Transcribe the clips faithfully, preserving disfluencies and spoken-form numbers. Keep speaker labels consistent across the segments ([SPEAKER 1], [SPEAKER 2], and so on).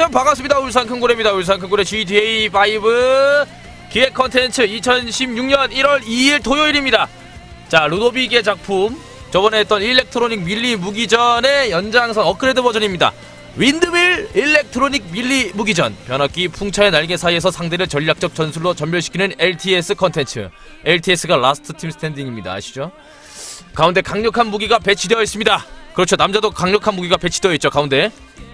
[SPEAKER 1] 여러분 반갑습니다. 울산 큰고래입니다. 울산 큰고래 지티에이 파이브 기획 컨텐츠 이천십육년 일월 이일 토요일입니다. 자, 루도빅의 작품 저번에 했던 일렉트로닉 밀리 무기전의 연장선 업그레이드 버전입니다. 윈드밀 일렉트로닉 밀리 무기전. 변압기 풍차의 날개 사이에서 상대를 전략적 전술로 전멸시키는 엘티에스 컨텐츠. 엘티에스가 라스트 팀 스탠딩입니다. 아시죠? 가운데 강력한 무기가 배치되어 있습니다. 그렇죠, 남자도 강력한 무기가 배치되어 있죠, 가운데.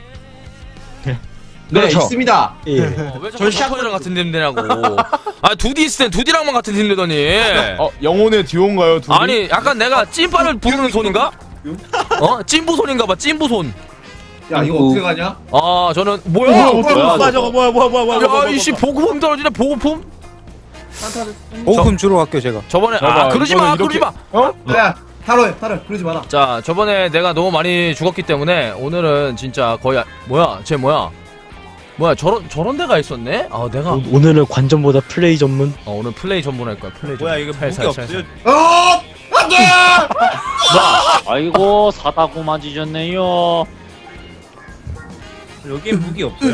[SPEAKER 2] 네,
[SPEAKER 3] 그렇죠.
[SPEAKER 2] 있습니다.
[SPEAKER 1] 예. 어, 왜 자꾸 샤프이랑 같은 팀되냐고. 아, 두디 있을 땐 두디랑만 같은 팀되더니.
[SPEAKER 3] 어, 영혼의 듀오인가요? 둘이?
[SPEAKER 1] 아니, 약간 내가 찐빠를 부르는 손인가? 어? 찐부 손인가봐, 찐부 손.
[SPEAKER 2] 야, 이거 어떻게 가냐?
[SPEAKER 1] 아, 저는 뭐야?
[SPEAKER 3] 뭐야,
[SPEAKER 1] 뭐야?
[SPEAKER 3] 뭐야, 저거 뭐야, 뭐야, 뭐야, 뭐야.
[SPEAKER 1] 야, 이씨 보급품 떨어지네, 보급품?
[SPEAKER 4] 보급품 주러 갈게요 제가.
[SPEAKER 1] 저번에
[SPEAKER 3] 봐봐,
[SPEAKER 1] 아, 그러지 마,
[SPEAKER 3] 이거는
[SPEAKER 1] 그러지 마.
[SPEAKER 3] 어?
[SPEAKER 2] 야, 타로 해, 타로 해. 그러지 마라.
[SPEAKER 1] 자, 저번에 내가 너무 많이 죽었기 때문에 오늘은 진짜 거의 아- 뭐야? 쟤 뭐야? 뭐야? 저런 저런 데가 있었네? 아, 내가
[SPEAKER 4] 오, 오늘은 관전보다 플레이 전문.
[SPEAKER 1] 어, 오늘 플레이 전문 할 거야. 플레이 전문.
[SPEAKER 5] 뭐야 이거
[SPEAKER 1] 살,
[SPEAKER 5] 무기
[SPEAKER 1] 살, 살,
[SPEAKER 5] 없어요?
[SPEAKER 1] 살.
[SPEAKER 2] 어! 안 돼!
[SPEAKER 6] 아이고 사다구 맞으셨네요.
[SPEAKER 5] 여기에 무기 없어요?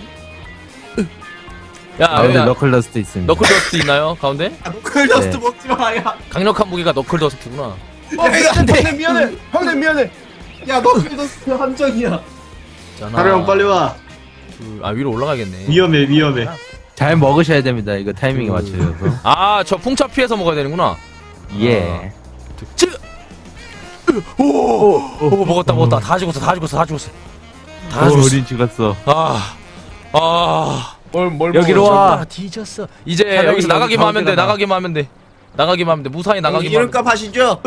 [SPEAKER 1] 야,
[SPEAKER 4] 아, 근데
[SPEAKER 1] 야,
[SPEAKER 4] 너클러스트 있습니다.
[SPEAKER 1] 너클 더스트 있나요? 가운데?
[SPEAKER 2] 너클 더스트
[SPEAKER 4] 네.
[SPEAKER 2] 먹지 마, 야.
[SPEAKER 1] 강력한 무기가 너클 더스트구나.
[SPEAKER 2] 야, 이거 안
[SPEAKER 3] 형님
[SPEAKER 2] 돼.
[SPEAKER 3] 미안해. 형님 미안해.
[SPEAKER 2] 야, 너클 더스트 함정이야.
[SPEAKER 1] 자,
[SPEAKER 2] 타로 형 빨리 와.
[SPEAKER 1] 둘, 아, 위로 올라가겠네.
[SPEAKER 2] 위험해, 위험해.
[SPEAKER 4] 잘 먹으셔야 됩니다. 이거 타이밍에 맞춰서.
[SPEAKER 1] 아, 저 풍차 피해서 먹어야 되는구나.
[SPEAKER 4] 예.
[SPEAKER 1] 찌! 오, 오, 먹었다, 먹었다. 다 죽었어, 다 죽었어, 다 죽었어. 다 죽었어.
[SPEAKER 4] 우린 죽었어.
[SPEAKER 1] 아, 아.
[SPEAKER 3] 뭘, 뭘
[SPEAKER 4] 여기로
[SPEAKER 3] 먹어,
[SPEAKER 4] 와.
[SPEAKER 1] 아, 뒤졌어. 이제
[SPEAKER 4] 차라리
[SPEAKER 1] 여기서
[SPEAKER 4] 여기
[SPEAKER 1] 나가기만 하면 돼.
[SPEAKER 4] 가운데가
[SPEAKER 1] 나가기만 하면 돼. 나가기만 하면 돼. 무사히 나가기만 하면 돼.
[SPEAKER 2] 이름값 하시죠?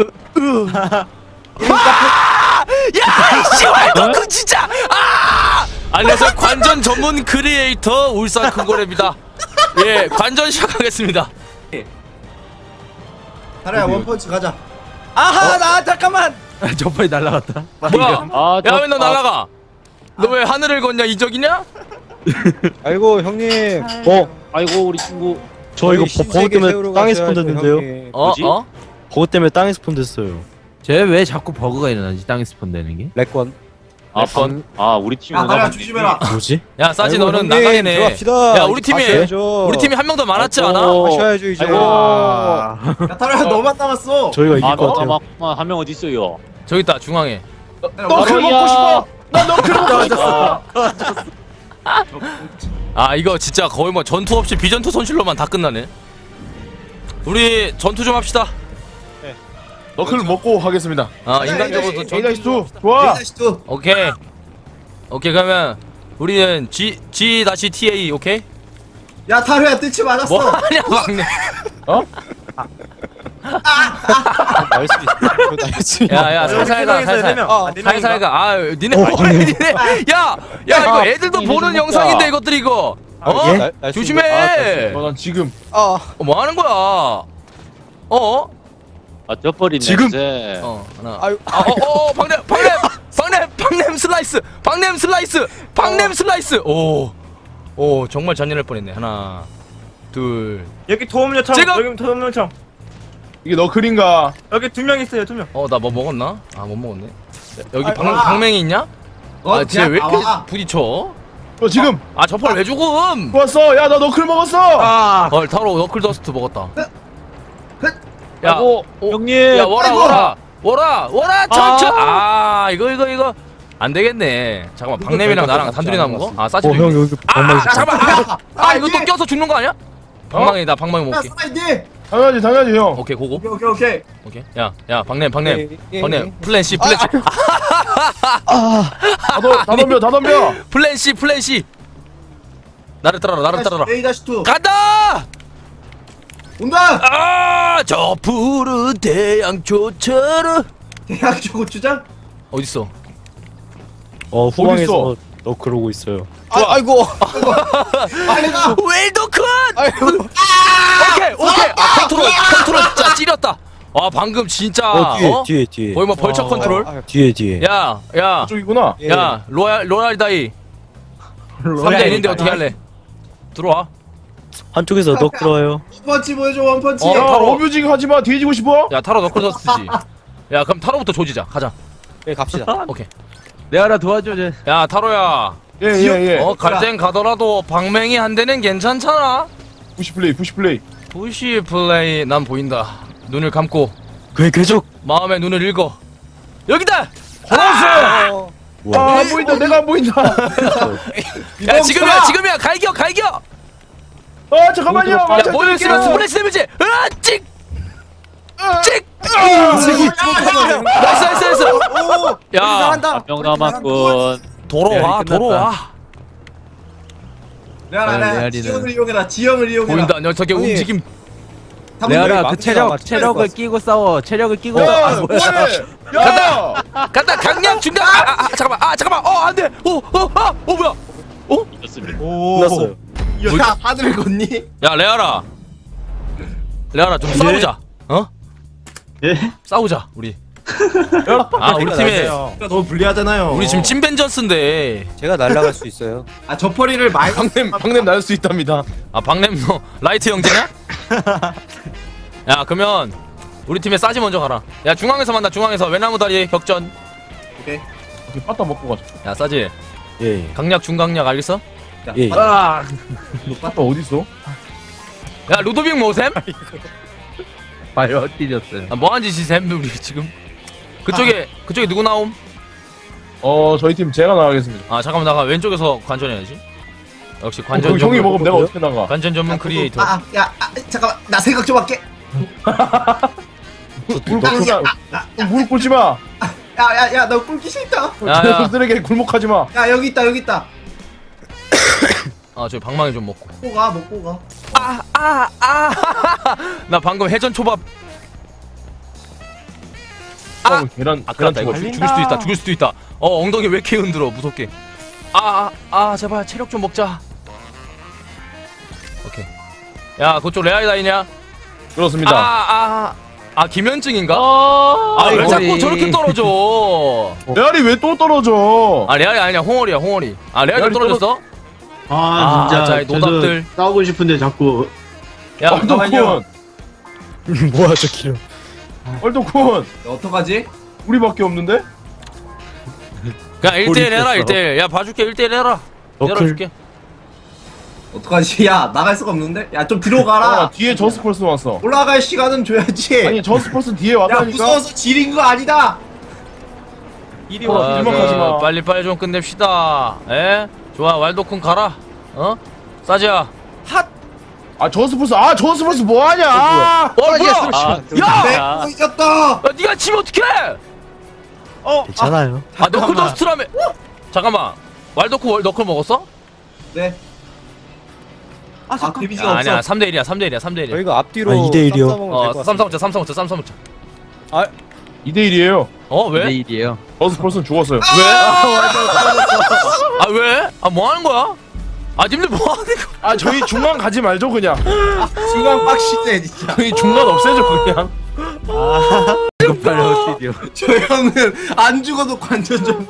[SPEAKER 1] 아! 야, 씨발, 너그 진짜. 아! 안녕하세요. 관전 전문 크리에이터 울산 큰고래입니다. 예, 관전 시작하겠습니다.
[SPEAKER 2] 타로야, 원펀치 가자.
[SPEAKER 5] 아하 나 잠깐만.
[SPEAKER 4] 저 빨리 날라갔다.
[SPEAKER 1] 뭐야?
[SPEAKER 6] 아,
[SPEAKER 1] 야, 왜 너 날아가? 너 왜 하늘을 걷냐? 이적이냐?
[SPEAKER 4] 아이고 형님. 어,
[SPEAKER 6] 아이고 우리 친구.
[SPEAKER 4] 저 이거 버- 버거 때문에 땅에 스폰 됐는데요.
[SPEAKER 1] 어,
[SPEAKER 6] 뭐지?
[SPEAKER 1] 어?
[SPEAKER 4] 버거 때문에 땅에 스폰 됐어요. 쟤 왜 자꾸 버그가 일어나지? 땅에 스폰 되는 게? 렉건.
[SPEAKER 6] 아, 번, 아 우리 팀이
[SPEAKER 2] 야,
[SPEAKER 6] 오나
[SPEAKER 2] 타로야,
[SPEAKER 6] 보네.
[SPEAKER 2] 조심해라.
[SPEAKER 4] 뭐지?
[SPEAKER 1] 야, 싸지 너는 나가겠네. 야, 우리 팀이 우리 팀이 한 명도 많았지 않아?
[SPEAKER 6] 아이고.
[SPEAKER 4] 마셔야죠 이제.
[SPEAKER 6] 아이고.
[SPEAKER 2] 야, 타로야, 너만 남았어.
[SPEAKER 4] 저희가 이길
[SPEAKER 6] 아,
[SPEAKER 4] 것
[SPEAKER 6] 너가
[SPEAKER 4] 같아요.
[SPEAKER 6] 막 한 명 어디 있어요?
[SPEAKER 1] 저기 있다, 중앙에.
[SPEAKER 3] 너클 먹고 싶어. 나 너클 먹고 싶어.
[SPEAKER 1] 아, 이거 진짜 거의 뭐 전투 없이 비전투 손실로만 다 끝나네. 우리 전투 좀 합시다.
[SPEAKER 3] 너클 먹고 하겠습니다.
[SPEAKER 1] 아, 인간적으로도
[SPEAKER 3] 에이
[SPEAKER 1] 전투.
[SPEAKER 3] 다시 투. 좋아.
[SPEAKER 2] 다시 또.
[SPEAKER 1] 오케이. 오케이, 그러면 우리는 G G 다시 T A 오케이?
[SPEAKER 2] 야, 타로야, 뜰치 맞았어.
[SPEAKER 1] 뭐 하냐, 막내.
[SPEAKER 3] 어?
[SPEAKER 4] 날수 있어.
[SPEAKER 1] 야, 야, 살살 가, 살살.
[SPEAKER 5] 아,
[SPEAKER 1] 살살 가. 아, 니네
[SPEAKER 4] 어,
[SPEAKER 1] 빨리,
[SPEAKER 4] 아니.
[SPEAKER 1] 니네. 야, 야, 이거 애들도 보는 영상인데 이것들이 이거. 어?
[SPEAKER 4] 예? 날 수 있는-
[SPEAKER 1] 조심해.
[SPEAKER 3] 어, 난 지금.
[SPEAKER 1] 어, 뭐 하는 거야? 어?
[SPEAKER 6] 아 쪄버린
[SPEAKER 3] 지금.
[SPEAKER 6] 냄새.
[SPEAKER 1] 어, 하나. 아, 어, 어, 박냄, 박냄, 박냄, 박냄 슬라이스, 박냄 슬라이스, 박냄 슬라이스. 오, 오, 정말 잔인할 뻔했네. 하나, 둘.
[SPEAKER 5] 여기 도움 요청.
[SPEAKER 1] 지금!
[SPEAKER 5] 여기 도움 요청.
[SPEAKER 3] 이게 너클인가?
[SPEAKER 5] 여기 두 명 있어요 두 명.
[SPEAKER 1] 어, 나 뭐 먹었나? 아, 못 먹었네. 여기
[SPEAKER 2] 아,
[SPEAKER 1] 방,
[SPEAKER 2] 아.
[SPEAKER 1] 방맹이 있냐?
[SPEAKER 2] 어,
[SPEAKER 1] 아, 쟤 왜
[SPEAKER 2] 야,
[SPEAKER 1] 이렇게
[SPEAKER 2] 아,
[SPEAKER 1] 부딪혀?
[SPEAKER 3] 어, 지금.
[SPEAKER 1] 아, 저펄 왜 죽음?
[SPEAKER 3] 좋았어. 야, 나 너클 먹었어.
[SPEAKER 5] 아.
[SPEAKER 1] 헐, 타로 너클 더스트 먹었다. 야,
[SPEAKER 6] 아이고
[SPEAKER 1] 어,
[SPEAKER 6] 형님.
[SPEAKER 1] 야, 워라,
[SPEAKER 2] 아이고.
[SPEAKER 1] 워라, 워라, 워라, 천천. 아, 이거, 이거, 이거 안 되겠네. 잠깐만, 박냄이랑 나랑 단둘이 남은 거? 아, 싸지.
[SPEAKER 4] 어, 형 여기
[SPEAKER 1] 아,
[SPEAKER 4] 방망이.
[SPEAKER 1] 잠깐만. 아, 아, 이거 또
[SPEAKER 2] 예.
[SPEAKER 1] 껴서 죽는 거 아니야? 방망이다, 방망이
[SPEAKER 2] 야,
[SPEAKER 1] 먹게.
[SPEAKER 2] 슬라이드.
[SPEAKER 3] 당연하지, 당연하지, 형.
[SPEAKER 1] 오케이, 고고.
[SPEAKER 2] 오케이, 오케이, 오케이.
[SPEAKER 1] 오케이. 야, 야, 박냄, 박냄,
[SPEAKER 4] 예,
[SPEAKER 1] 박냄. 플랜 C, 플랜 C.
[SPEAKER 3] 다, 더, 다 덤벼, 다 덤벼.
[SPEAKER 1] 플랜 C, 플랜 C. 나를 따라라, 나를 따라라.
[SPEAKER 2] A 다시 투.
[SPEAKER 1] 간다!
[SPEAKER 2] 온다.
[SPEAKER 1] 아, 저 푸른 태양초처럼.
[SPEAKER 2] 대학교 고추장.
[SPEAKER 1] 어딨어?
[SPEAKER 4] 어 후방에서
[SPEAKER 3] 있어?
[SPEAKER 4] 너 그러고 있어요.
[SPEAKER 2] 아, 아이고. 빨리 가.
[SPEAKER 1] 웰더큰!
[SPEAKER 2] 아이고.
[SPEAKER 1] 오케이, 오케이. 아, 컨트롤, 컨트롤. 자, 찌렸다. 아, 방금 진짜.
[SPEAKER 4] 어 뒤에
[SPEAKER 1] 어?
[SPEAKER 4] 뒤에 뒤에.
[SPEAKER 1] 거의 뭐 벌처
[SPEAKER 3] 어,
[SPEAKER 1] 컨트롤.
[SPEAKER 4] 뒤에 뒤에.
[SPEAKER 1] 야, 야,
[SPEAKER 3] 저쪽이구나.
[SPEAKER 1] 야, 로얄, 로얄다이. 삼 대 일인데 어떻게 할래? 들어와.
[SPEAKER 4] 한쪽에서 너 끌어요.
[SPEAKER 2] 원펀치 보여줘, 원펀치.
[SPEAKER 1] 어,
[SPEAKER 3] 야,
[SPEAKER 1] 바로.
[SPEAKER 3] 어뷰징 하지 마. 뒤지고 싶어?
[SPEAKER 1] 야, 타로 너클 더스트지. 야, 그럼 타로부터 조지자. 가자.
[SPEAKER 4] 네 갑시다.
[SPEAKER 1] 오케이.
[SPEAKER 4] 내가 하나 도와줘 쟤.
[SPEAKER 1] 야, 타로야.
[SPEAKER 3] 예예예.
[SPEAKER 1] 어 갈땐 가더라도 방맹이 한 대는 괜찮잖아.
[SPEAKER 3] 푸시 플레이 푸시 플레이.
[SPEAKER 1] 부시 플레이 난 보인다. 눈을 감고
[SPEAKER 4] 그의 궤적.
[SPEAKER 1] 마음의 눈을 읽어. 여기다.
[SPEAKER 3] 걸었어. 아, 안 보인다. 내가 안 보인다.
[SPEAKER 1] 야 지금이야 지금이야 갈겨 갈겨.
[SPEAKER 3] 아 잠깐만요.
[SPEAKER 1] 야
[SPEAKER 3] 맞아,
[SPEAKER 1] 모여 있으면
[SPEAKER 3] 저기요.
[SPEAKER 1] 스플래시 데미지. 으아 찍. 찍. 나이스 나이스 나이스. 야
[SPEAKER 6] 명 남았군.
[SPEAKER 1] 돌아와
[SPEAKER 4] 끝났다.
[SPEAKER 1] 돌아와.
[SPEAKER 2] 레알아 레알
[SPEAKER 4] 레알이는.
[SPEAKER 2] 지형을 이용해라 지형을 이용해라.
[SPEAKER 1] 보인다 녀석의
[SPEAKER 2] 아니,
[SPEAKER 1] 움직임.
[SPEAKER 4] 레알아 그 체력 체력을 끼고 싸워. 체력을 끼고 싸워. 아,
[SPEAKER 3] 야,
[SPEAKER 4] 뭐야?
[SPEAKER 3] 뭐해? 야.
[SPEAKER 1] 간다 강약 중간. 아, 아, 아 잠깐만 아 잠깐만 어 안돼. 어어아 어 뭐야? 어?
[SPEAKER 6] 좋습니다.
[SPEAKER 4] 끝났어요.
[SPEAKER 2] 야 하늘을 걷니?
[SPEAKER 1] 야 레알아. 레알아 좀 싸우자. 어?
[SPEAKER 7] 예?
[SPEAKER 1] 싸우자 우리. 아 우리 팀에
[SPEAKER 2] 너무 불리하잖아요.
[SPEAKER 1] 우리 지금 찐벤전스인데.
[SPEAKER 7] 제가 날아갈 수 있어요.
[SPEAKER 2] 아 저퍼리를 많이
[SPEAKER 3] 박냄 박냄 날 수 있답니다.
[SPEAKER 1] 아 박냄 너 라이트 형제냐? 야 그러면 우리 팀에 싸지 먼저 가라. 야 중앙에서 만나 중앙에서 외나무 다리 격전.
[SPEAKER 2] 오케이.
[SPEAKER 3] 이렇게 빠따 먹고 가자.
[SPEAKER 1] 야 싸지
[SPEAKER 4] 예.
[SPEAKER 1] 강약 중강약 알겠어?
[SPEAKER 4] 예.
[SPEAKER 3] 아. 빠따 어디 있어?
[SPEAKER 1] 야 루도빅 뭐셈?
[SPEAKER 4] 발로 뛰었어요.
[SPEAKER 1] 아, 뭐한 짓이 셈 우리 지금? 그쪽에 그쪽에 누구 나옴?
[SPEAKER 3] 어 저희 팀 제가 나가겠습니다.
[SPEAKER 1] 아 잠깐만 나가 왼쪽에서 관전해야지. 역시 관전
[SPEAKER 3] 어, 그
[SPEAKER 1] 전문
[SPEAKER 3] 형이 먹으면 내가 어떻게 나가?
[SPEAKER 1] 관전 전문 크리에이터.
[SPEAKER 2] 아야 아, 잠깐만 나 생각 좀 할게.
[SPEAKER 3] 무릎 꿇지 마. 무릎 꿇지 마.
[SPEAKER 2] 야야야 너 꿀기 싫다.
[SPEAKER 1] 야, 야.
[SPEAKER 3] 저들에게 굴복하지 마.
[SPEAKER 2] 야 여기 있다 여기 있다.
[SPEAKER 1] 아 저기 방망이 좀 먹고.
[SPEAKER 2] 먹고 가 먹고 가.
[SPEAKER 1] 아 아 아. 나 방금 해전 초밥.
[SPEAKER 3] 아, 계란
[SPEAKER 1] 아까
[SPEAKER 3] 계란
[SPEAKER 1] 나 이거
[SPEAKER 3] 초밥.
[SPEAKER 1] 죽- 죽을 수도 있다 죽을 수도 있다. 어 엉덩이 왜 이렇게 흔들어 무섭게. 아아 아, 아, 제발 체력 좀 먹자. 오케이. 야 그쪽 레아이 다이냐?
[SPEAKER 3] 그렇습니다.
[SPEAKER 1] 아아아 아, 김현증인가?
[SPEAKER 6] 아,
[SPEAKER 1] 아 왜
[SPEAKER 4] 아이고.
[SPEAKER 1] 자꾸 저렇게 떨어져?
[SPEAKER 3] 레알이 왜 또 떨어져?
[SPEAKER 1] 아 레알이 아니야 홍월이야 홍월이. 아 레알이
[SPEAKER 3] 레알이
[SPEAKER 1] 떨어졌어?
[SPEAKER 7] 아,
[SPEAKER 1] 아,
[SPEAKER 7] 진짜
[SPEAKER 1] 자, 이 노답들.
[SPEAKER 7] 저도 싸우고 싶은데 자꾸
[SPEAKER 1] 야
[SPEAKER 3] 얼토쿤.
[SPEAKER 4] 뭐야 저 기름.
[SPEAKER 3] 얼토쿤.
[SPEAKER 2] 야, 어떡하지?
[SPEAKER 3] 우리밖에 없는데?
[SPEAKER 1] 그냥 일 대 일 해라
[SPEAKER 4] 있었어.
[SPEAKER 1] 일 대 일. 야 봐줄게 일 대 일 해라.
[SPEAKER 4] 너클.
[SPEAKER 1] 열어줄게.
[SPEAKER 2] 어떡하지? 야 나갈 수가 없는데? 야 좀 뒤로 가라.
[SPEAKER 3] 아, 뒤에 저스펄스 왔어.
[SPEAKER 2] 올라갈 시간은 줘야지.
[SPEAKER 3] 아니 저스펄스 뒤에
[SPEAKER 2] 야
[SPEAKER 3] 왔다니까.
[SPEAKER 2] 무서워서 지린 거 아니다.
[SPEAKER 3] 이리 와. 길막하지 마.
[SPEAKER 1] 그, 빨리 빨리 좀 끝냅시다. 에? 좋아 왈도쿤 가라. 어? 싸지야.
[SPEAKER 3] 아 저스펄스. 아 저스펄스 뭐 하냐? 아,
[SPEAKER 1] 어 뭐야?
[SPEAKER 6] 아,
[SPEAKER 1] 야!
[SPEAKER 2] 내 이겼다.
[SPEAKER 1] 야 니가 치면 어떡해?
[SPEAKER 4] 괜찮아요.
[SPEAKER 1] 아 너클 더스트라며. 잠깐만. 왈도쿤 월 너클 먹었어?
[SPEAKER 2] 네. 아 잠깐. 데미지가
[SPEAKER 1] 야,
[SPEAKER 2] 없어.
[SPEAKER 1] 아니야 삼 대 일이야 삼 대 일이야 삼 대 일이야.
[SPEAKER 7] 저희가 앞뒤로
[SPEAKER 4] 아, 이 대 일이요?
[SPEAKER 1] 어 삼삼 먹자 삼삼 먹자 삼삼 먹자.
[SPEAKER 3] 이 대 일이에요.
[SPEAKER 1] 어 왜?
[SPEAKER 4] 내일이에요.
[SPEAKER 3] 저스펄스는 죽었어요.
[SPEAKER 1] 왜? 아 왜? 아 뭐 하는 거야? 아 님들 뭐 하는 거야?
[SPEAKER 3] 아 저희 중간 가지 말죠 그냥.
[SPEAKER 2] 중간 빡시네 진짜.
[SPEAKER 3] 저희 중간 없애죠 그냥.
[SPEAKER 4] 발로 뛰어.
[SPEAKER 2] 저 형은 안 죽어도 관전 좀.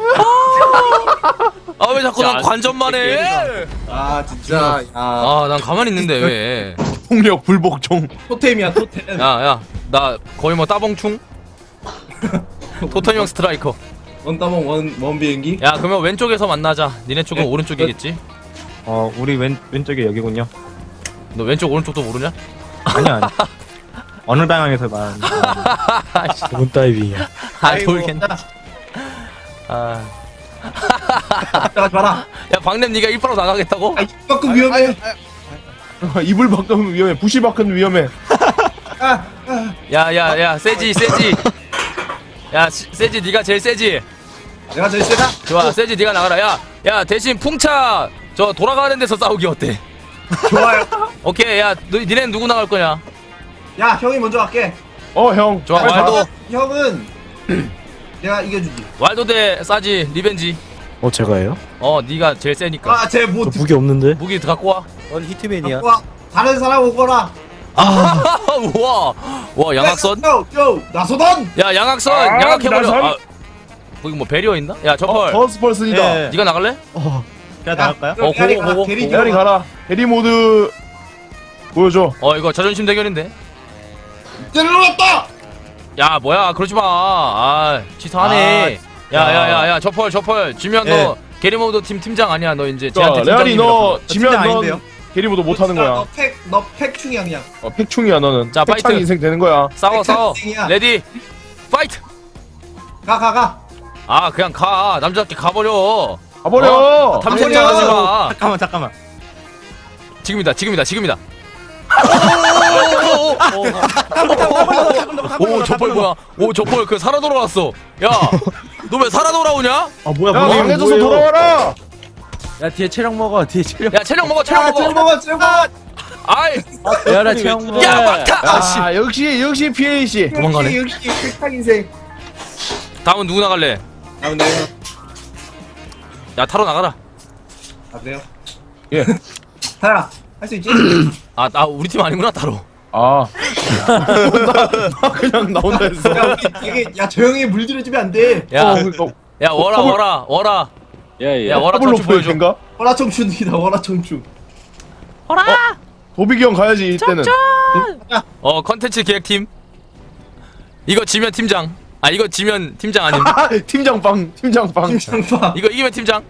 [SPEAKER 1] 아 왜 자꾸
[SPEAKER 6] 야,
[SPEAKER 1] 난 관전만 해?
[SPEAKER 2] 아 진짜. 야
[SPEAKER 1] 아 난 가만히 있는데 왜?
[SPEAKER 3] 폭력 불복종.
[SPEAKER 2] 토템이야 토템.
[SPEAKER 1] 야야 나 거의 뭐 따봉충? 토템형 스트라이커.
[SPEAKER 2] 원따봉 원, 원 비행기.
[SPEAKER 1] 야 그러면 왼쪽에서 만나자. 니네 쪽은 오른쪽이겠지?
[SPEAKER 5] 어, 우리 왼 왼쪽에 여기군요.
[SPEAKER 1] 너 왼쪽 오른쪽도 모르냐?
[SPEAKER 5] 아니요, 아니. 어느 방향에서 말하는
[SPEAKER 4] 좋은 다이빙이야.
[SPEAKER 1] 아 모르겠네. 아.
[SPEAKER 2] 나가지 마라.
[SPEAKER 1] 야 박냄 니가 일 퍼로 나가겠다고?
[SPEAKER 2] 아 이만큼 위험해.
[SPEAKER 3] 이불 밖은 위험해. 부시 밖은 위험해.
[SPEAKER 2] 아, 아.
[SPEAKER 1] 야야야 세지 세지. 야 시- 세지 니가 제일 세지.
[SPEAKER 2] 내가 제일 세다.
[SPEAKER 1] 좋아 세지 니가 나가라. 야 야 대신 풍차 저 돌아가는 데서 싸우기 어때?
[SPEAKER 2] 좋아요.
[SPEAKER 1] 오케이 야 너, 니네는 누구 나갈 거냐?
[SPEAKER 2] 야 형이 먼저 갈게.
[SPEAKER 3] 어 형.
[SPEAKER 1] 좋아
[SPEAKER 3] 빨리
[SPEAKER 1] 왈도.
[SPEAKER 3] 가.
[SPEAKER 2] 형은 내가 이겨주지.
[SPEAKER 1] 왈도 대 싸지 리벤지.
[SPEAKER 4] 어 제가요?
[SPEAKER 1] 어 니가 제일 세니까
[SPEAKER 2] 아쟤뭐
[SPEAKER 4] 저 무기 없는데?
[SPEAKER 1] 무기 갖고 와.
[SPEAKER 7] 넌 히트맨이야.
[SPEAKER 2] 와 다른 사람 오거라.
[SPEAKER 1] 아 우와 와 양악선.
[SPEAKER 2] 요요 나서던.
[SPEAKER 1] 야 양악선
[SPEAKER 3] 아,
[SPEAKER 1] 양악해버려.
[SPEAKER 3] 나선.
[SPEAKER 1] 아, 거기 뭐 배리어 있나? 야
[SPEAKER 3] 어,
[SPEAKER 1] 저펄
[SPEAKER 3] 저스펄스니다.
[SPEAKER 5] 예.
[SPEAKER 1] 니가 나갈래?
[SPEAKER 4] 어.
[SPEAKER 5] 제가 나갈까요?
[SPEAKER 1] 어,
[SPEAKER 2] 게리
[SPEAKER 1] 고고,
[SPEAKER 2] 가라,
[SPEAKER 1] 고고,
[SPEAKER 2] 게리
[SPEAKER 1] 고고.
[SPEAKER 3] 레알이
[SPEAKER 2] 들어가.
[SPEAKER 3] 가라. 해리 모드 보여줘.
[SPEAKER 1] 어 이거 자존심 대결인데.
[SPEAKER 2] 들어갔다.
[SPEAKER 1] 야 뭐야 그러지 마. 아 치사하네. 야야야야 저펄 저펄 지면
[SPEAKER 7] 예.
[SPEAKER 1] 너 게리모드 팀 팀장 아니야. 너 이제
[SPEAKER 8] 자,
[SPEAKER 1] 쟤한테
[SPEAKER 8] 레알이 너
[SPEAKER 1] 팀장님이라고.
[SPEAKER 8] 지면
[SPEAKER 2] 팀장
[SPEAKER 8] 넌
[SPEAKER 2] 아닌데요?
[SPEAKER 8] 게리모드 못하는 거야.
[SPEAKER 2] 너팩너팩 충이야 그냥.
[SPEAKER 8] 어, 팩충이야 너는.
[SPEAKER 1] 자,
[SPEAKER 8] 팩창
[SPEAKER 1] 파이트.
[SPEAKER 8] 인생 되는 거야.
[SPEAKER 1] 싸워 싸워.
[SPEAKER 2] 팩충이야.
[SPEAKER 1] 레디 파이트.
[SPEAKER 2] 가 가 가.
[SPEAKER 1] 아 그냥 가. 남자답게 가버려.
[SPEAKER 8] 가버려.
[SPEAKER 1] 탐색자 하지 마.
[SPEAKER 5] 잠깐만 잠깐만.
[SPEAKER 1] 지금이다 지금이다 지금이다. 오 저펄 뭐야? 오 저펄 그 살아 돌아왔어. 야, 너 왜 살아 돌아오냐?
[SPEAKER 7] 아 뭐야
[SPEAKER 8] 야,
[SPEAKER 7] 뭐야
[SPEAKER 8] 강해져서
[SPEAKER 7] 뭐예요?
[SPEAKER 8] 돌아와라.
[SPEAKER 4] 야 뒤에 체력 먹어. 뒤에 체력.
[SPEAKER 1] 야 체력 먹어 체력
[SPEAKER 2] 야 찔
[SPEAKER 1] 먹어.
[SPEAKER 2] 먹어 찔 먹어.
[SPEAKER 1] 아이,
[SPEAKER 4] 야나 체력 먹어.
[SPEAKER 1] 야 막타. 아씨.
[SPEAKER 8] 아, 역시 역시 피에이 씨.
[SPEAKER 1] 도망가네.
[SPEAKER 2] 역시 역시 팩탁 인생.
[SPEAKER 1] 다음은 누구 나갈래?
[SPEAKER 2] 아 근데
[SPEAKER 1] 야 타로 나가라.
[SPEAKER 2] 아 그래요?
[SPEAKER 8] 예.
[SPEAKER 2] 타라 할 수 있지?
[SPEAKER 1] 아, 나 우리 팀 아니구나 타로.
[SPEAKER 8] 아. 나, 나 그냥 나온다 했어.
[SPEAKER 2] 야 우리 되게 야 조용히 물들여주면 안 돼.
[SPEAKER 1] 야,
[SPEAKER 8] 어, 그러니까
[SPEAKER 1] 야 워라 워라 워라.
[SPEAKER 6] 예예.
[SPEAKER 1] 야 워라
[SPEAKER 8] 타블로
[SPEAKER 1] 청춘 보여줘.
[SPEAKER 8] 보여준가?
[SPEAKER 2] 월화 청춘이다 월화 청춘.
[SPEAKER 8] 도비기 형 가야지 이때는.
[SPEAKER 1] 어 컨텐츠 기획팀. 이거 지면 팀장. 아 이거 지면 팀장 아님.
[SPEAKER 8] 아, 팀장 빵, 팀장 빵.
[SPEAKER 2] 김상파.
[SPEAKER 1] 이거 이기면 팀장.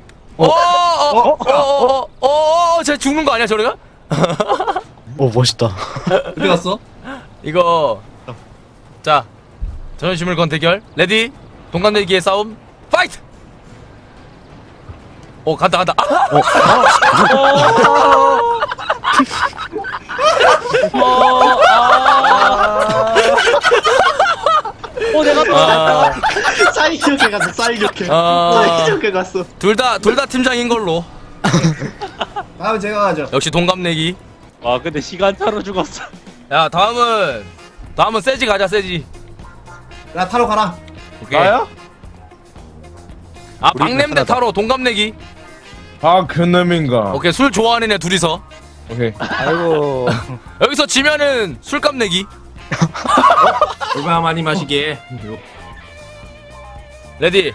[SPEAKER 1] 어어어어어어쟤 죽는 거 아니야 저래가?
[SPEAKER 7] 오 멋있다.
[SPEAKER 2] 어디 갔어?
[SPEAKER 1] 이거 자 자존심을 건 대결 레디 동갑내기의 싸움 파이트. 오 간다 간다.
[SPEAKER 6] 어 내가 또
[SPEAKER 1] 아,
[SPEAKER 7] 사이좋게 갔어 사이좋게.
[SPEAKER 1] 아,
[SPEAKER 7] 사이좋게 갔어.
[SPEAKER 1] 둘 다 둘 다 팀장인 걸로.
[SPEAKER 2] 다음 제가 가죠.
[SPEAKER 1] 역시 동갑내기.
[SPEAKER 6] 와 근데 시간차로 죽었어.
[SPEAKER 1] 야 다음은 다음은 세지 가자 세지.
[SPEAKER 2] 야 타로 가라.
[SPEAKER 1] 오케이.
[SPEAKER 8] 나야?
[SPEAKER 1] 아 박냄대 타로 동갑내기.
[SPEAKER 8] 아, 그 놈인가.
[SPEAKER 1] 오케이 술 좋아하는 애 둘이서.
[SPEAKER 8] 오케이.
[SPEAKER 7] 아이고.
[SPEAKER 1] 여기서 지면은 술값 내기.
[SPEAKER 3] 얼마나 많이 마시게.
[SPEAKER 1] 레디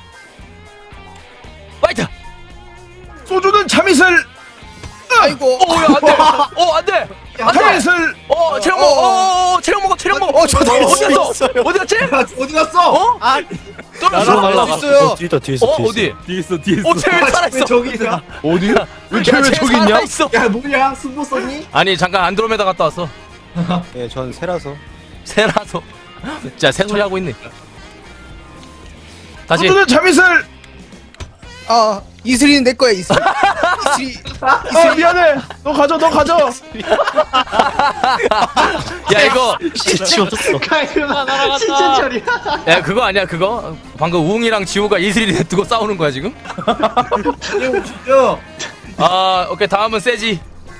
[SPEAKER 1] 파이트.
[SPEAKER 8] 소주는 참이슬.
[SPEAKER 2] 아이고.
[SPEAKER 1] 오야 안돼. 어 안돼. 안돼.
[SPEAKER 8] 참이슬.
[SPEAKER 1] 어 체력 먹어. 어 체력 먹어 체력 먹어.
[SPEAKER 2] 어, 저
[SPEAKER 1] 어디
[SPEAKER 2] 어디
[SPEAKER 1] 갔어? 어디 갔지?
[SPEAKER 2] 야, 어디 갔어?
[SPEAKER 1] 어?
[SPEAKER 2] 아
[SPEAKER 1] 떨어졌어.
[SPEAKER 2] 날라갔어요.
[SPEAKER 7] 뒤에 있다 뒤에 있어.
[SPEAKER 1] 어
[SPEAKER 7] 뒤에 있어.
[SPEAKER 1] 어디?
[SPEAKER 4] 뒤에 있어 뒤에 있어.
[SPEAKER 1] 어 쟤 왜 살아 있어?
[SPEAKER 2] 저기 있어.
[SPEAKER 8] 어디? 왜 쟤 왜 저기 있냐?
[SPEAKER 1] 있어.
[SPEAKER 2] 야 뭐야 승부 썼니?
[SPEAKER 1] 아니 잠깐 안드로메다 갔다 왔어.
[SPEAKER 7] 예, 전 새라서.
[SPEAKER 1] 새라서. 진짜 새소리 하고 있네. 다시.
[SPEAKER 8] 소주는 참이슬.
[SPEAKER 9] 아 이슬이는 내 거야 이슬. 이슬이
[SPEAKER 8] 아, 미안해. 너 가져, 너 가져.
[SPEAKER 1] 야 이거
[SPEAKER 7] 지워졌어.
[SPEAKER 6] 날아갔다.
[SPEAKER 7] 신천철이야.
[SPEAKER 1] 야 그거 아니야 그거? 방금 우웅이랑 지호가 이슬이 두고 싸우는 거야 지금?
[SPEAKER 2] 진짜.
[SPEAKER 1] 아 오케이 다음은 세지.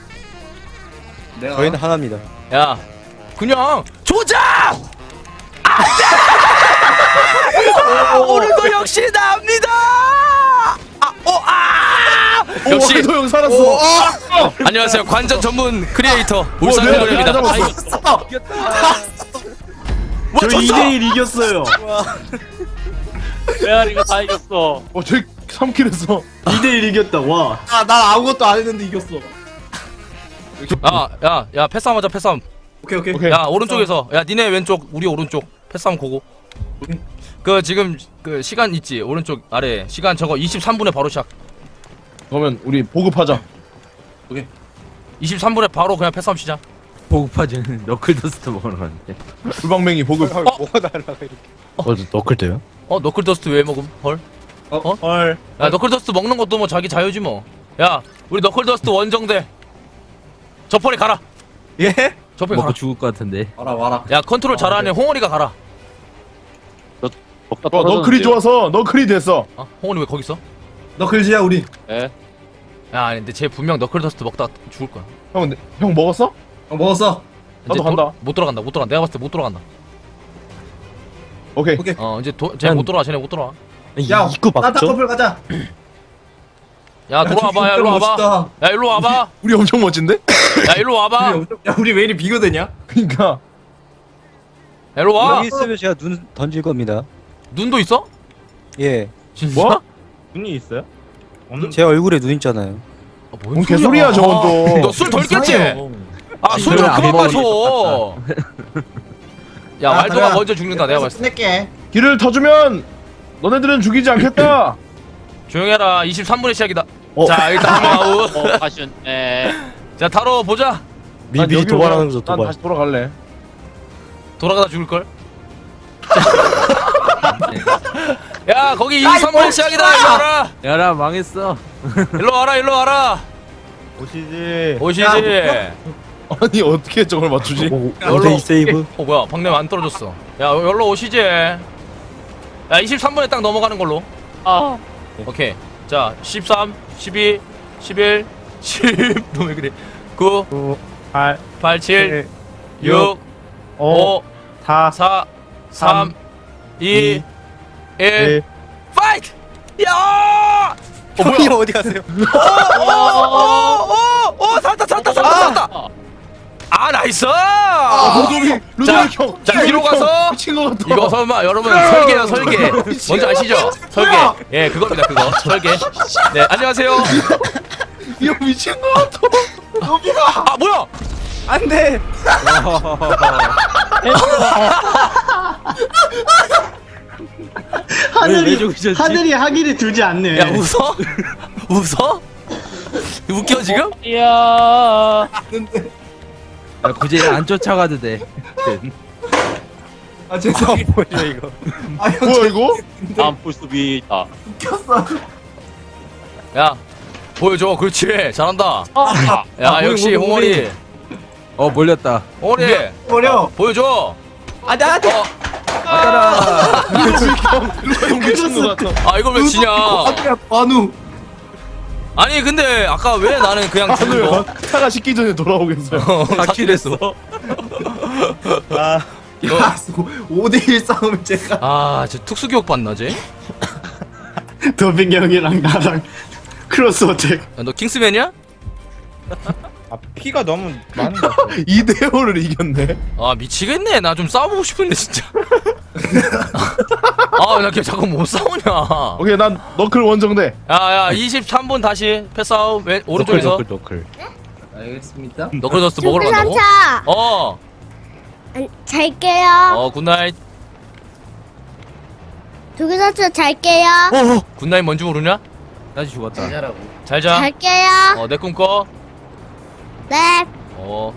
[SPEAKER 2] 내가
[SPEAKER 7] 저희는 하나입니다.
[SPEAKER 1] 야 그냥 조작! 안돼! 오늘도 역시 나옵니다! 아, 어, 아! 역시
[SPEAKER 8] 오, 형 살았어.
[SPEAKER 1] 안녕하세요 관전 전문 크리에이터
[SPEAKER 8] 어,
[SPEAKER 1] 울산
[SPEAKER 8] 내가
[SPEAKER 1] 근거리입니다.
[SPEAKER 8] 내가
[SPEAKER 1] 아,
[SPEAKER 8] 잡았어.
[SPEAKER 1] 뭐
[SPEAKER 7] 저희
[SPEAKER 1] 졌어?
[SPEAKER 7] 이 대 일 이겼어요.
[SPEAKER 6] 레알이가 다 이겼어.
[SPEAKER 8] 어, 저기 삼 킬 했어.
[SPEAKER 7] 이 대 일 이겼다. 와.
[SPEAKER 2] 아난 아무것도 안 했는데 이겼어.
[SPEAKER 1] 아, 야, 야, 패싸움 하자, 패싸움.
[SPEAKER 2] 오케이 오케이.
[SPEAKER 8] 오케이.
[SPEAKER 1] 야, 오른쪽에서. 야, 니네 왼쪽, 우리 오른쪽. 패싸움 고고. 그, 지금, 그, 시간 있지? 오른쪽 아래. 시간 저거 이십삼 분에 바로 시작.
[SPEAKER 8] 그러면 우리 보급하자.
[SPEAKER 1] 이십삼 분에 바로 그냥 패싸움 시작.
[SPEAKER 4] 보급하지는 너클더스트 먹으러 갔는데.
[SPEAKER 8] 불방맹이 보급.
[SPEAKER 7] 뭐가 날라가 이렇게. 어, 너클 때요?
[SPEAKER 1] 어, 너클더스트 왜 먹음? 헐.
[SPEAKER 5] 헐.
[SPEAKER 1] 야, 너클더스트 먹는 것도 뭐 자기 자유지 뭐. 야, 우리 너클더스트 원정대. 저펄이 가라.
[SPEAKER 7] 예?
[SPEAKER 1] 저펄이
[SPEAKER 4] 먹고
[SPEAKER 1] 가라.
[SPEAKER 4] 죽을 것 같은데.
[SPEAKER 2] 와라 와라.
[SPEAKER 1] 야, 컨트롤 잘하는 홍원이가 가라.
[SPEAKER 6] 먹다
[SPEAKER 8] 어, 너 클이 좋아서 너 클이 됐어.
[SPEAKER 1] 어? 홍원이 왜 거기 있어?
[SPEAKER 2] 너 글지야 우리.
[SPEAKER 6] 예.
[SPEAKER 1] 야, 아니, 근데 쟤 분명 너클더스트 먹다 죽을 거야.
[SPEAKER 8] 형, 내- 형 먹었어?
[SPEAKER 2] 어 먹었어.
[SPEAKER 1] 이제
[SPEAKER 8] 나도
[SPEAKER 1] 도-
[SPEAKER 8] 간다.
[SPEAKER 1] 못 돌아간다. 못 돌아간다. 내가 봤을 때 못 돌아간다.
[SPEAKER 8] 오케이.
[SPEAKER 2] 오케이.
[SPEAKER 1] 어, 이제 도, 쟤못 돌아와. 쟤네 못 돌아와.
[SPEAKER 2] 야
[SPEAKER 7] 입구
[SPEAKER 2] 따뜻한
[SPEAKER 7] 막죠?
[SPEAKER 2] 커플 가자.
[SPEAKER 1] 야, 돌아와봐. 야, 일로 와봐.
[SPEAKER 2] 멋있다.
[SPEAKER 1] 야, 일로 와봐.
[SPEAKER 8] 우리 엄청 멋진데?
[SPEAKER 1] 야, 일로 와봐. 야,
[SPEAKER 2] 야 우리 왜 이리 비교되냐?
[SPEAKER 8] 그러니까
[SPEAKER 1] 일로 와.
[SPEAKER 7] 여기 있으면 제가 눈 던질 겁니다.
[SPEAKER 1] 눈도 있어?
[SPEAKER 7] 예.
[SPEAKER 1] 진짜?
[SPEAKER 8] 뭐?
[SPEAKER 5] 눈이 있어요? 없는.
[SPEAKER 7] 제 얼굴에 눈 있잖아요.
[SPEAKER 1] 아,
[SPEAKER 8] 뭔 개소리야 저건 또.
[SPEAKER 1] 너 술 덜 깼지? 아, 술 좀
[SPEAKER 4] 안
[SPEAKER 1] 그만
[SPEAKER 4] 먹으니까
[SPEAKER 1] 마셔. 야,
[SPEAKER 2] 아,
[SPEAKER 1] 왈도가
[SPEAKER 2] 그래.
[SPEAKER 1] 먼저 죽는다. 내가 봤을 때.
[SPEAKER 2] 끝낼게.
[SPEAKER 8] 길을 터주면 너네들은 죽이지 않겠다.
[SPEAKER 1] 조용해라. 이십삼 분에 시작이다.
[SPEAKER 8] 어.
[SPEAKER 1] 자 일단 한명 아웃.
[SPEAKER 6] 어 아쉬운데.
[SPEAKER 1] 자 타로 보자.
[SPEAKER 8] 난
[SPEAKER 7] 미리
[SPEAKER 8] 여기로
[SPEAKER 7] 도발하면서
[SPEAKER 8] 그냥- 난
[SPEAKER 7] 도발.
[SPEAKER 8] 다시 돌아갈래.
[SPEAKER 1] 돌아가다 죽을걸? 야 거기 이십삼 분에 시작이다. 일로 와라.
[SPEAKER 4] 야라 망했어.
[SPEAKER 1] 일로 와라. 일로 와라.
[SPEAKER 5] 오시지.
[SPEAKER 1] 오시지.
[SPEAKER 8] 아니 어떻게 저걸 맞추지?
[SPEAKER 7] 원래 이 세이브.
[SPEAKER 1] 어 뭐야 박냄 안 떨어졌어. 야 여기로 오시지. 야 이십삼 분에 딱 넘어가는 걸로.
[SPEAKER 6] 아.
[SPEAKER 1] 오케이. 자 십삼, 십이, 십일, 십. 너 왜 그래? 구,
[SPEAKER 5] 구, 팔,
[SPEAKER 1] 팔, 칠,
[SPEAKER 5] 칠,
[SPEAKER 1] 육,
[SPEAKER 5] 오,
[SPEAKER 1] 오,
[SPEAKER 5] 사,
[SPEAKER 1] 사, 삼, 이, 일.
[SPEAKER 5] 일.
[SPEAKER 1] 파이트! 야! 어 뭐야?
[SPEAKER 9] 형님 어디 가세요?
[SPEAKER 1] 오오오오 살았다 살았다 살았다 살았다. 아 나이스!
[SPEAKER 8] 루도비 루도비 형.
[SPEAKER 1] 자 뒤로 가서
[SPEAKER 8] 미친 것 같아.
[SPEAKER 1] 이거 설마 여러분 설계야 설계 뭔지 아시죠? 설계 예 그겁니다 그거 설계. 네 안녕하세요.
[SPEAKER 8] 이 형 미친 것 같아.
[SPEAKER 1] 아 뭐야?
[SPEAKER 9] 안돼.
[SPEAKER 4] 왜 죽으셨지?
[SPEAKER 3] 하늘이 하기를 두지 않네.
[SPEAKER 1] 야 웃어? 웃어? 웃겨 지금?
[SPEAKER 6] 이야.
[SPEAKER 4] 야, 굳이 안 쫓아가도 돼.
[SPEAKER 2] 아 죄송.
[SPEAKER 7] 뭐야 이거?
[SPEAKER 2] 아 형,
[SPEAKER 8] 뭐야 이거?
[SPEAKER 6] 다음 풀숲이 있다.
[SPEAKER 2] 켰어.
[SPEAKER 1] 야 보여줘 그렇지 잘한다.
[SPEAKER 6] 아.
[SPEAKER 1] 야
[SPEAKER 4] 아,
[SPEAKER 1] 역시
[SPEAKER 4] 홍이, 홍이.
[SPEAKER 1] 홍월이
[SPEAKER 4] 어 몰렸다.
[SPEAKER 1] 홍월이
[SPEAKER 2] 버려.
[SPEAKER 1] 보여줘.
[SPEAKER 9] 아나
[SPEAKER 1] 어,
[SPEAKER 4] 맞아라.
[SPEAKER 8] 형 미친 것 같아.
[SPEAKER 1] 아 이걸 왜 지냐?
[SPEAKER 2] 아니야 관우.
[SPEAKER 1] 아니 근데 아까 왜 나는 그냥 죽은
[SPEAKER 8] 하늘
[SPEAKER 1] 거?
[SPEAKER 8] 차가 식기 전에 돌아오겠어요.
[SPEAKER 1] 어, 삭제됐어.
[SPEAKER 5] 아,
[SPEAKER 2] 야 오 대 일 싸움 제가.
[SPEAKER 1] 아, 저 특수교육 받나 쟤? 야,
[SPEAKER 3] 더빙 형이랑 나랑 크로스 어택.
[SPEAKER 1] 너 킹스맨이야?
[SPEAKER 5] 아 피가 너무 많은 것 같아.
[SPEAKER 8] 이 대 오를 이겼네.
[SPEAKER 1] 아 미치겠네. 나 좀 싸워보고 싶은데 진짜. 아, 나 걔 자꾸 못 싸우냐?
[SPEAKER 8] 오케이 난 너클 원정대.
[SPEAKER 1] 야야, 이십삼 분 다시 패스아웃 왼 오른쪽에서.
[SPEAKER 7] 너클 너클.
[SPEAKER 2] 알겠습니다.
[SPEAKER 1] 너클저스트 먹으러 간다고?
[SPEAKER 10] 삼차
[SPEAKER 1] 어,
[SPEAKER 10] 잘게요.
[SPEAKER 1] 어 굿나잇.
[SPEAKER 10] 두기사차 잘게요.
[SPEAKER 1] 굿나잇 뭔지 모르냐?
[SPEAKER 4] 나 죽었다.
[SPEAKER 2] 잘하고.
[SPEAKER 1] 잘 자.
[SPEAKER 10] 잘게요.
[SPEAKER 1] 어, 내 꿈 꿔.
[SPEAKER 10] 네.
[SPEAKER 1] 어.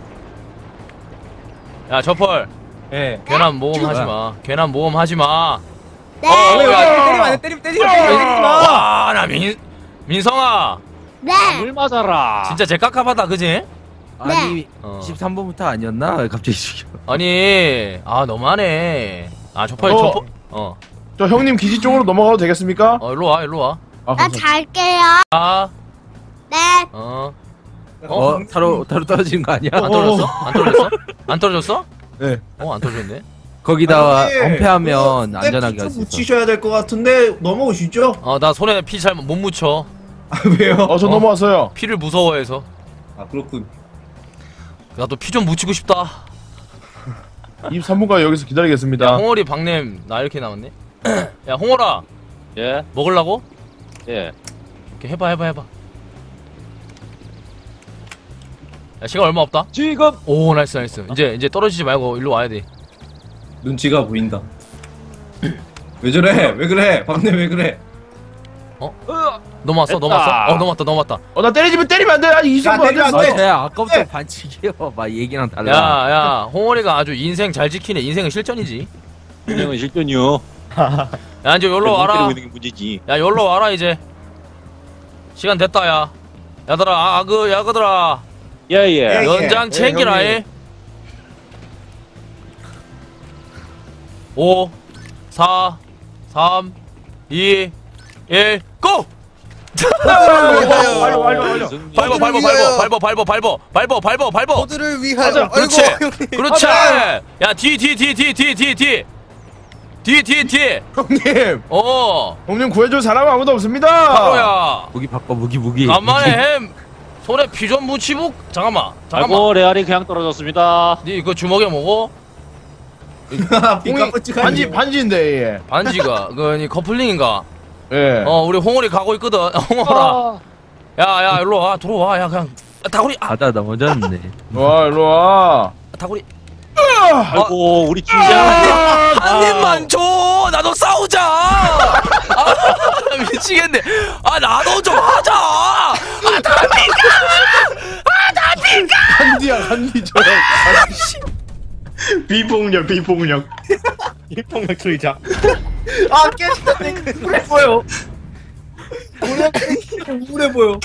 [SPEAKER 1] 야, 저펄.
[SPEAKER 5] 예.
[SPEAKER 1] 괜한 모험 하지 마. 괜한 모험 하지 마.
[SPEAKER 10] 네.
[SPEAKER 1] 어,
[SPEAKER 9] 때리면
[SPEAKER 1] 야.
[SPEAKER 9] 안돼. 때리면 안돼. 때리면 때리면 때리면 마.
[SPEAKER 1] 와, 나 민, 민성아.
[SPEAKER 10] 네.
[SPEAKER 6] 물 맞아라.
[SPEAKER 1] 진짜 제 깝깝하다, 그지?
[SPEAKER 4] 아니
[SPEAKER 1] 어.
[SPEAKER 4] 십삼 번부터 아니었나? 왜 갑자기 죽여?
[SPEAKER 1] 아니, 아, 너무하네. 아, 저펄,
[SPEAKER 8] 어.
[SPEAKER 1] 저펄. 어.
[SPEAKER 8] 저 형님 기지 쪽으로 넘어가도 되겠습니까?
[SPEAKER 1] 어, 일로 와, 일로 와.
[SPEAKER 8] 아,
[SPEAKER 10] 나
[SPEAKER 8] 감사합니다.
[SPEAKER 10] 잘게요.
[SPEAKER 1] 아,
[SPEAKER 10] 네.
[SPEAKER 1] 어.
[SPEAKER 4] 어? 타로 타로 떨어지는 거 아니야?
[SPEAKER 1] 안 떨어졌어? 안 떨어졌어? 안 떨어졌어?
[SPEAKER 8] 네.
[SPEAKER 1] 어, 안 떨어졌네.
[SPEAKER 4] 거기다가
[SPEAKER 2] 아니,
[SPEAKER 4] 엄폐하면
[SPEAKER 2] 그
[SPEAKER 4] 안전하게
[SPEAKER 2] 좀
[SPEAKER 4] 할 수 있어.
[SPEAKER 2] 묻히셔야 될 것 같은데 넘어오시죠?
[SPEAKER 1] 어, 나 손에 피 잘 못 묻혀.
[SPEAKER 2] 아 왜요?
[SPEAKER 8] 어, 저
[SPEAKER 1] 어?
[SPEAKER 8] 넘어왔어요.
[SPEAKER 1] 피를 무서워해서.
[SPEAKER 2] 아 그렇군.
[SPEAKER 1] 나도 피 좀 묻히고 싶다.
[SPEAKER 8] 이십삼 분까지 여기서
[SPEAKER 1] 야,
[SPEAKER 8] 기다리겠습니다.
[SPEAKER 1] 홍월이 박냄 나 이렇게 남았네. 야, 홍월아.
[SPEAKER 6] 예.
[SPEAKER 1] 먹으려고?
[SPEAKER 6] 예.
[SPEAKER 1] 이렇게 해봐, 해봐, 해봐. 야, 시간 얼마 없다.
[SPEAKER 6] 지금.
[SPEAKER 1] 오, 나이스, 나이스. 이제 이제 떨어지지 말고 일로 와야 돼.
[SPEAKER 2] 눈치가 보인다. 왜 저래? 왜 그래? 박내 왜 그래?
[SPEAKER 1] 넘어왔어,
[SPEAKER 6] 됐다.
[SPEAKER 1] 넘어왔어. 어, 넘어왔다, 넘어왔다.
[SPEAKER 8] 어, 나 때리지면 때리면 안 돼. 아니 이십삼 분 안
[SPEAKER 2] 때리면 안
[SPEAKER 8] 됐어.
[SPEAKER 2] 돼.
[SPEAKER 4] 야, 아까부터 반칙이요. 막 얘기랑 달라.
[SPEAKER 1] 야, 야, 홍월이가 아주 인생 잘 지키네. 인생은 실전이지.
[SPEAKER 6] 그냥은 실전이요.
[SPEAKER 1] 야, 이제 여기로 와라.
[SPEAKER 6] 때리고 있는 게 문제지.
[SPEAKER 1] 야, 여기로 와라 이제. 시간 됐다, 야. 야들아, 아, 그, 야그들아.
[SPEAKER 6] 예예.
[SPEAKER 1] 연장 챙기라,
[SPEAKER 2] 형님.
[SPEAKER 1] 해. 오, 사, 삼, 이, 일, 고!
[SPEAKER 8] 빨리 빨리 빨리.
[SPEAKER 1] 밟어, 밟어, 밟어, 밟어, 밟어, 밟어, 밟어, 밟어, 밟어.
[SPEAKER 9] 모두를 위하여.
[SPEAKER 1] 가자, 그렇지.
[SPEAKER 9] 아이고, 형님.
[SPEAKER 1] 그렇지. 야, 뒤, 뒤, 뒤, 뒤, 뒤, 뒤, 뒤. 뒤, 뒤, 뒤.
[SPEAKER 8] 형님,
[SPEAKER 1] 어,
[SPEAKER 8] 형님 구해줄 사람 아무도 없습니다.
[SPEAKER 1] 바로야.
[SPEAKER 4] 무기 바꿔 무기 무기.
[SPEAKER 1] 간만에 햄. 손에 피 좀 묻히고. 잠깐만, 잠깐만.
[SPEAKER 6] 아이고 레알이 그냥 떨어졌습니다.
[SPEAKER 1] 니 이거 주먹에 먹어?
[SPEAKER 2] 빈가 뻗치가
[SPEAKER 8] 반지 반지인데 예.
[SPEAKER 1] 반지가 그니 커플링인가?
[SPEAKER 8] 예.
[SPEAKER 1] 어 우리 홍월이 가고 있거든. 홍월아.
[SPEAKER 6] 아.
[SPEAKER 1] 야야 일로 와 들어와 야 그냥 다구리 아
[SPEAKER 4] 바다 넘어졌네.
[SPEAKER 8] 와 일로 와.
[SPEAKER 1] 다구리
[SPEAKER 6] 아이고 우리 팀장.
[SPEAKER 1] 한 입만 줘 나도 싸우자. 아, 미치겠네. 아 나도 좀 하자. 아 답니까? 아 답니까?
[SPEAKER 3] 간디야 간디 저형.
[SPEAKER 8] 비폭력 비폭력.
[SPEAKER 5] 일폭력 주의자.
[SPEAKER 3] 아 깨진다네. 우울해 보여. 우울해 보여.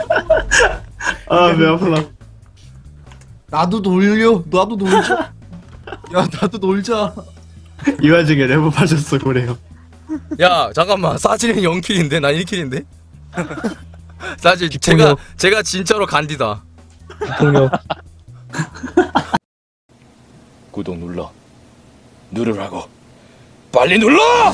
[SPEAKER 8] 아배 아프다.
[SPEAKER 3] 나도 놀려. 나도 놀자. 야 나도 놀자.
[SPEAKER 8] 이 와중에 레버 파셨어 그래요.
[SPEAKER 1] 야 잠깐만 사진은 영 킬인데 난 일 킬인데. 사실 제가
[SPEAKER 7] 기폭력.
[SPEAKER 1] 제가 진짜로 간디다.
[SPEAKER 7] 폭력.
[SPEAKER 1] 구독 눌러. 누르라고. 빨리 눌러!